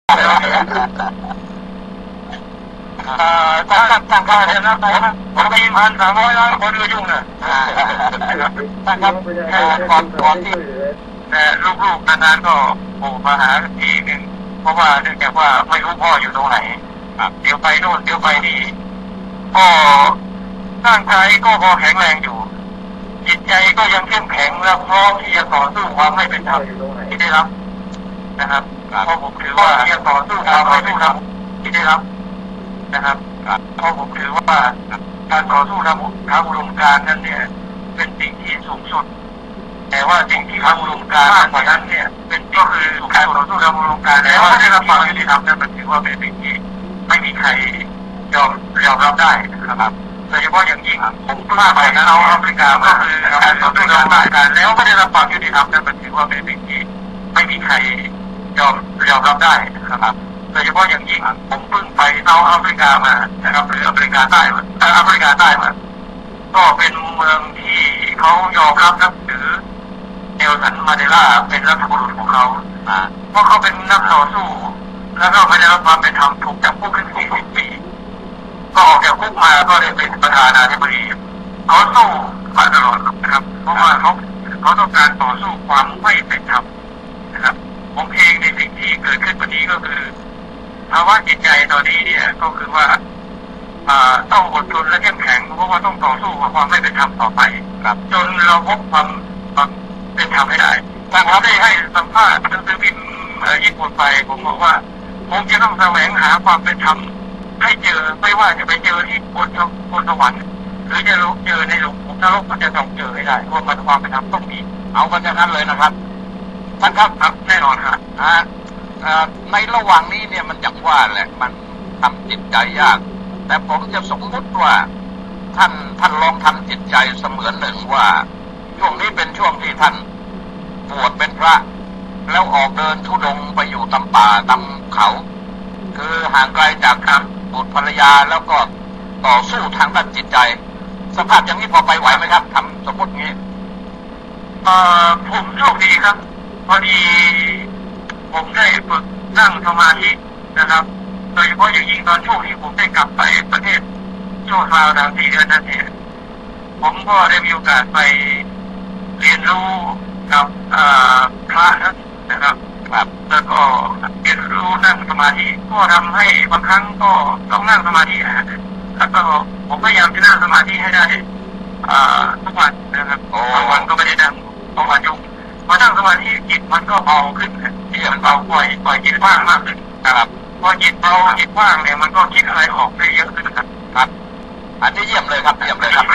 ตั้งค่าเดือนละผมมี1,300 ล้านคนก็ยุ่งนะตั้งครับก่อนที่แต่ลูกๆนานๆก็โผล่มาหาทีหนึ่งเพราะว่าเนื่องจากว่าไม่รู้พ่ออยู่ตรงไหนเดี๋ยวไปโน่นเดี๋ยวไปนี่ก็ร่างกายก็พอแข็งแรงอยู่จิตใจก็ยังเข้มแข็งและพร้อมที่จะต่อสู้ความไม่เป็นธรรมที่ได้รับนะครับเพราะผมถือว่าที่จะต่อสู้ความไม่เป็นธรรมที่ได้รับนะครับเพราะผมถือว่าการต่อสู้ทางอุดมการณ์นั้นเนี่ยเป็นสิ่งที่สูงสุดแต่ว่าสิ่งที่ทางอุดมการณ์มากกว่านั้นเนี่ยเป็นก็คือการต่อสู้ทางอุดมการณ์แต่ว่าได้รับความยุติธรรมนั้นมันถือว่าเป็นสิ่งที่ไม่มีใครยอมรับได้นะครับโดยเฉพาะอย่างยิ่งผมพลาดไปนะเอาแอฟริกาก็คือการต่อสู้ทางอุดมการณ์แล้วไม่ได้รับความยุติธรรมนั้นมันถือว่าเป็นสิ่งที่ไม่มีใครยอมรับได้นะครับโดยเฉพาะอย่างยิ่งผมเพิ่งไปเอาแอฟริกามานะครับหรือแอฟริกาใต้มาก็เป็นเมืองที่เขายอมรับนับถือเนลสันมาเดลาเป็นรัฐบุรุษของเขาเพราะเขาเป็นนักต่อสู้แล้วก็ไม่ได้รับความเป็นธรรมถูกจำคุกถึง40 ปีก็ออกจากคุกมาก็ได้เป็นประธานาธิบดีเขาสู้มาตลอดนะครับเพราะว่าเขาต้องการต่อสู้ความไม่เป็นธรรมนะครับผมเองในสิ่งที่เกิดขึ้นวันนี้ก็คือภาวะจิตใจตอนนี้เนี่ยก็คือว่าต้องอดทนและเข้มแข็งเพราะว่าต้องต่อสู้กับความไม่เป็นธรรมต่อไปครับจนเราพบความเป็นธรรมให้ได้ผมได้ให้สัมภาษณ์หนังสือพิมพ์ญี่ปุ่นไปผมบอกว่าผมจะต้องแสวงหาความเป็นธรรมให้เจอไม่ว่าจะไปเจอที่บนสวรรค์หรือจะเจอในหลุมนรกก็จะต้องเจอให้ได้เพราะมันความเป็นธรรมต้องมีเอากันอย่างนั้นเลยนะครับท่านครับแน่นอนครับในระหว่างนี้เนี่ยมันอย่างว่าแหละมันทำจิตใจยากแต่ผมจะสมมติว่าท่านลองทำจิตใจเสมือนหนึ่งว่าช่วงนี้เป็นช่วงที่ท่านบวชเป็นพระแล้วออกเดินธุดงค์ไปอยู่ตามป่าตามเขาคือห่างไกลจากบุตรภรรยาแล้วก็ต่อสู้ทางด้านจิตใจสภาพอย่างนี้พอไปไหวไหมครับทำสมมติงี้ผมโชคดีครับพอดีผมได้ฝึกนั่งสมาธินะครับโดยเฉพาะอย่างยิ่งตอนช่วงที่ผมได้กลับไปประเทศชั่วคราว4 เดือนนั้นเนี่ยผมก็ได้มีโอกาสไปเรียนรู้กับพระนะครับแล้วก็เรียนรู้นั่งสมาธิก็ทำให้บางครั้งก็ต้องนั่งสมาธิแล้วก็ผมพยายามจะนั่งสมาธิให้ได้ทุกวันนะครับบางวันก็ไม่ได้นั่งบางวันยุ่งพอนั่งสมาธิจิตมันก็เบาขึ้นที่มันเบาปล่อยจิตว่างมากขึ้นครับพอจิตเบาจิตว่างเนี่ยมันก็คิดอะไรออกได้เยอะขึ้นครับอันนี้เยี่ยมเลยครับเยี่ยมเลยครับ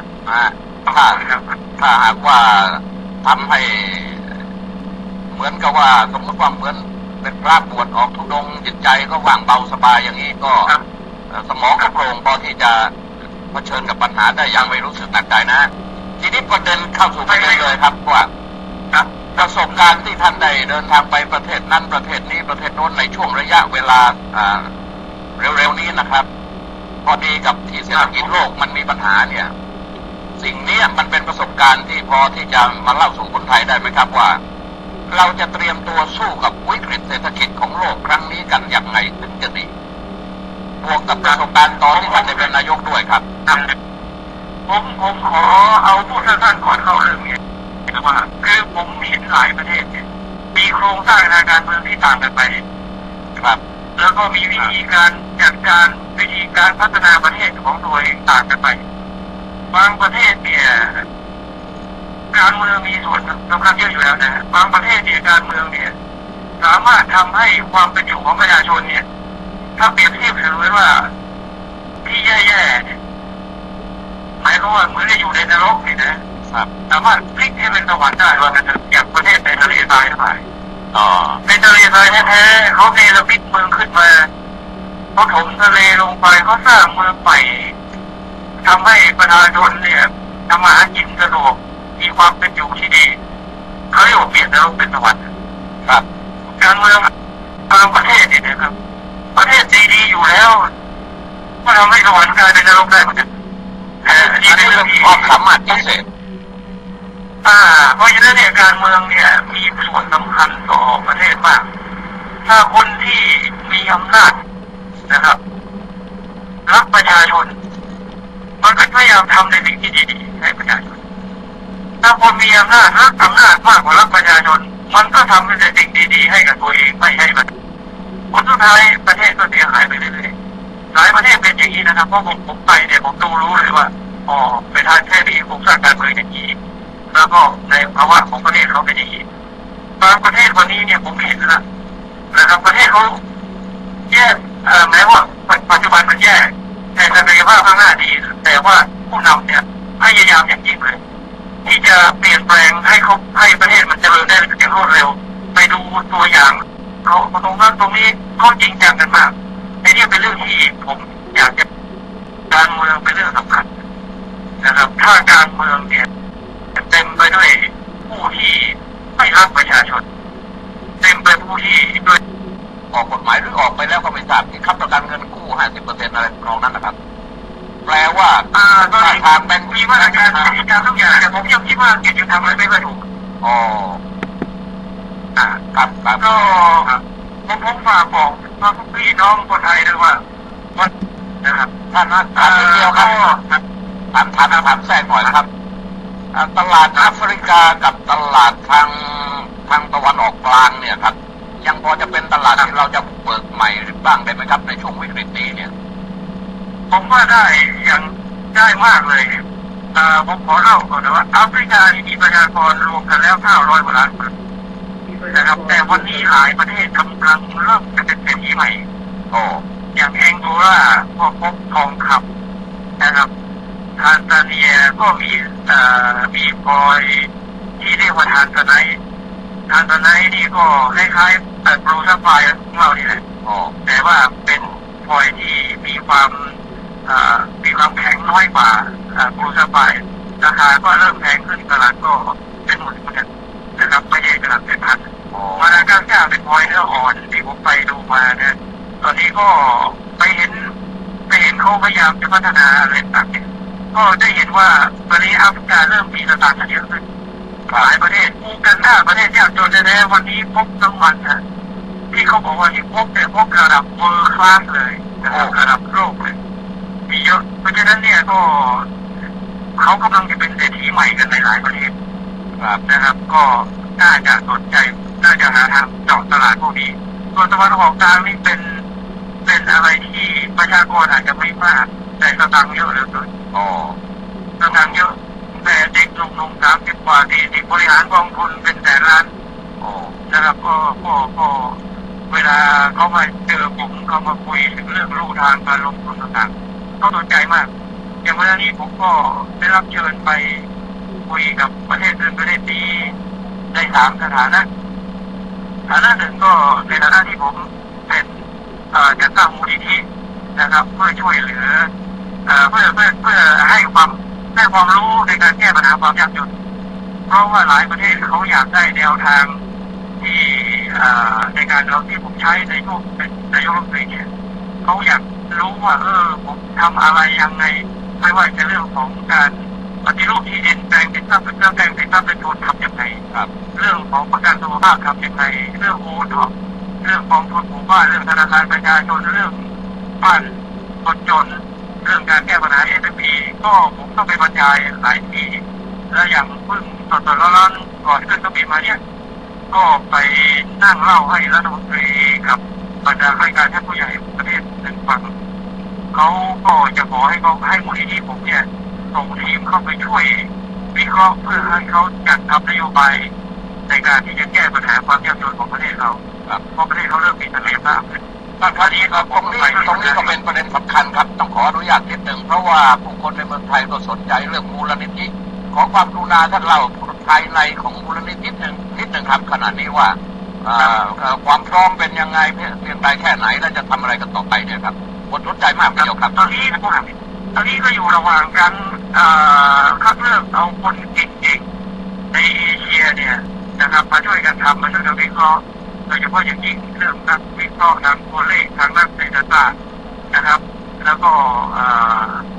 ถ้าหากว่าทำให้เหมือนกับว่าสมมติว่าเหมือนเป็นพระบวชออกธุดงค์จิตใจก็ว่างเบาสบายอย่างนี้ก็สมองก็โปร่งพอที่จะเผชิญกับปัญหาได้อย่างไม่รู้สึกหนักใจนะทีนี้ประเด็นเข้าสู่ประเด็นเลยครับว่าประสบการณ์ที่ท่านได้เดินทางไปประเทศนั้นประเทศนี้ประเทศโน้นในช่วงระยะเวลาเร็วๆนี้นะครับพอดีกับที่เศรษฐกิจโลกมันมีปัญหาเนี่ยสิ่งนี้มันเป็นประสบการณ์ที่พอที่จะมาเล่าสู่คนไทยได้ไหมครับว่าเราจะเตรียมตัวสู้กับวิกฤตเศรษฐกิจของโลกครั้งนี้กันอย่างไรถึงจะดีบวกกับประสบการณ์ตอนที่ท่านได้เป็นนายกด้วยครับผมขอเอาพูดสั้นๆก่อนเข้าเรื่องนี้ว่าคือผมเห็นหลายประเทศเนี่ยมีโครงสร้างทางการเมืองที่ต่างกันไปครับแล้วก็มีวิธีการจัดการวิธีการพัฒนาประเทศของตัวเองต่างกันไปบางประเทศเนี่ยการเมืองมีส่วนสำคัญเยอะอยู่แล้วนะบางประเทศเนี่ยการเมืองเนี่ยสามารถทำให้ความเป็นอยู่ของประชาชนเนี่ยถ้าเปรียบเทียบกันเลยว่าที่แย่ๆเนี่ยหมายความว่าเหมือนจะอยู่ในนรกนี่นะสามารถพลิกให้เป็นสวรรค์ได้ว่ากันอย่างประเทศในทะเลทรายทั้งหลายเป็นทะเลทรายแท้ๆเขาเนรมิตเมืองขึ้นมาเขาถมทะเลลงไปเขาสร้างเมืองใหม่ทำให้ประชาชนเนี่ยทำมาหากินสะดวกมีความเป็นอยู่ที่ดีเขาเรียกว่าเปลี่ยนนรกเป็นสวรรค์ครับการเมืองบางประเทศเนี่ยนะครับประเทศดีๆอยู่แล้วก็ทำให้สวรรค์กลายเป็นนรกได้เหมือนกันนี่เป็นเรื่องความสามารถพิเศษเพราะฉะนั้นเนี่ยการเมืองเนี่ยมีส่วนสำคัญต่อประเทศมากถ้าคนที่มีอำนาจนะครับรักประชาชนมันก็พยายามทำในสิ่งที่ดีๆให้ประชาชนถ้าคนมีอำนาจรักอำนาจมากกว่ารักประชาชนมันก็ทำในสิ่งดีๆให้กับตัวเองไม่ให้มันผลสุดท้ายประเทศก็เสียหายไปเรื่อยๆหลายประเทศเป็นอย่างนี้นะครับเพราะผมไปเนี่ยผมดูรู้เลยว่าอ๋อเป็นทางแค่นี้โครงสร้างการเมืองอย่างนี้แล้วก็ในภาวะของประเทศเขาเป็นอย่างนี้บางประเทศวันนี้เนี่ยผมเห็นแล้วนะครับประเทศเขาแย่แม้ว่าปัจจุบันมันแย่แต่ศักยภาพข้างหน้าดีแต่ว่าผู้นำเนี่ยพยายามอย่างยิ่งเลยที่จะเปลี่ยนแปลงให้ประเทศมันเจริญได้อย่างรวดเร็วไปดูตัวอย่างเขาตรงนั้นตรงนี้เขาจริงจังกันมากในนี้เป็นเรื่องที่ผมอยากจะการเมืองเป็นเรื่องสำคัญนะครับถ้าการเมืองเนี่ยเต็มไปด้วยผู้ที่ไม่รักประชาชนเต็มไปผู้ที่ด้วยออกกฎหมายหรือออกไปแล้วก็ไม่ทราบที่ค้ำประกันเงินกู้ 50% อะไรของนั้นนะครับแปลว่าทางแบงก์มีมาตรการทุกอย่างแต่ผมยังคิดว่าเกียรติธรรมไม่ค่อยถูกอ๋อครับก็ผมฝากบอกพี่น้องคนไทยด้วยว่านะครับท่านถามเดียวครับถามแทรกหน่อยครับตลาดแอฟริกากับตลาดทางตะวันออกกลางเนี่ยครับยังพอจะเป็นตลาดที่เราจะเปิดใหม่หรือบ้างได้ไหมครับในช่วงวิกฤตนี้เนี่ยผมว่าได้อย่างได้มากเลยผมขอเล่าก่อนนะว่าแอฟริกามีประชากรรวมกันแล้ว900 กว่าล้านคนนะครับแต่วันนี้หลายประเทศกำลังเริ่มจะเป็นเศรษฐีใหม่อย่างแองโกลาก็พบทองคำนะครับทานซาเนียก็มีพลอยที่เรียกว่าทานซาไนนี่ก็คล้ายๆโปรซัฟไฟร์ของเรานี่แหละแต่ว่าเป็นพลอยที่มีความแข็งน้อยกว่าโปรซัฟไฟร์ราคาก็เริ่มแพงขึ้นตลาดก็เป็นหมื่นเหมือนกันนะครับไม่ใช่ตลาดเป็นพันมาดากัสการ์เป็นพลอยเนื้ออ่อนที่ผมไปดูมาเนี่ยตอนนี้ก็ไปเห็นเขาพยายามจะพัฒนาอะไรต่างๆก็ได้เห็นว่าตอนนี้แอฟริกาเริ่มมีสตาร์ทเยอะขึ้นหลายประเทศอูกันดาประเทศยากจนแน่ๆวันนี้พบน้ำมันนะที่เขาบอกว่าที่พบระดับเวอร์คลาสเลยนะครับระดับโลกเลยมีเยอะเพราะฉะนั้นเนี่ยก็เขากำลังจะเป็นเศรษฐีใหม่กันในหลายประเทศนะครับก็น่าจะสนใจน่าจะหาทางเจาะตลาดพวกนี้ส่วนตะวันออกกลางนี่เป็นอะไรที่ประชากรอาจจะไม่มากแต่สตางค์เยอะเหลือเกินสตางค์เยอะแต่เด็กหนุ่ม30 กว่า40บริหารกองทุนเป็นแสนล้านนะครับก็เวลาเขามาเจอผมเขามาคุยถึงเรื่องลู่ทางการลงทุนต่างๆเขาสนใจมากอย่างเมื่อนี้ผมก็ได้รับเชิญไปคุยกับประเทศอื่นประเทศนี้ใน3 สถานะหนึ่งก็ในฐานะที่ผมเป็นจัดตั้งมูลนิธินะครับเพื่อช่วยเหลือเพื่อให้ความรู้ในการแก้ปัญหาความยากจนเพราะว่าหลายประเทศเขาอยากได้แนวทางที่ในการเราที่ผมใช้ในช่วงเป็นนายกรัฐมนตรีเนี่ยเขาอยากรู้ว่าผมทำอะไรยังไงไม่ว่าจะเรื่องของการปฏิรูปที่ดินแปลงเป็นทรัพย์เป็นทุนทำอย่างไรเรื่องของประกันสุขภาพทำอย่างไรเรื่องโอท็อปเรื่องกองทุนหมู่บ้านเรื่องธนาคารประชาชนเรื่องบ้านคนจนเรื่องการแก้ปัญหา SME ก็ผมต้องไปบรรยายหลายที่และอย่างเพิ่งสดๆร้อนๆก่อนขึ้นเครื่องบินมาเนี่ยก็ไปนั่งเล่าให้รัฐมนตรีกับบรรดาข้าราชการท่านผู้ใหญ่ประเทศหนึ่งฟังเขาก็จะขอให้มูลนิธิผมเนี่ยส่งทีมเข้าไปช่วยวิเคราะห์เพื่อให้เขาจัดทำนโยบายในการที่จะแก้ปัญหาความยากจนของประเทศเขาเพราะประเทศเขาเริ่มมีศักยภาพขึ้นตอนนี้ครับตรงนี้ก็เป็นประเด็นสำคัญครับต้องขออนุญาตนิดหนึ่งเพราะว่าผู้คนในเมืองไทยก็สนใจเรื่องมูลนิธิขอความกรุณาท่านเล่าภายในของมูลนิธินิดหนึ่งครับขณะนี้ว่าความพร้อมเป็นยังไงเพียงใดแค่ไหนและจะทำอะไรกันต่อไปเนี่ยครับคนสนใจมากทีเดียวครับตอนนี้ก็อยู่ระหว่างการคัดเลือกเอาคนเก่งๆในเอเชียเนี่ยนะครับมาช่วยกันทำมาช่วยกันวิเคราะห์โดยเฉพาะอย่างยิ่งเรื่องนักวิเคราะห์ทางตัวเลขทางนักเศรษฐศาสตร์นะครับแล้วก็